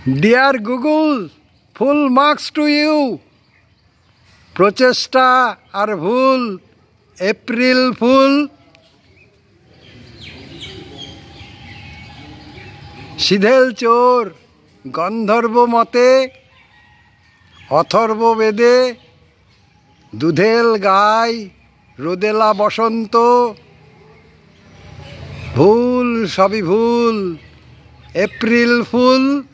Deer Google, full marks to you. প্রচেষ্টা আর ভুল, এপ্রিল ফুল। সিধেল চোর গন্ধর্ব মতে, অথর্ব বেদে দুধেল গায় রোদেলা বসন্ত। ভুল সবই ভুল, এপ্রিল ফুল।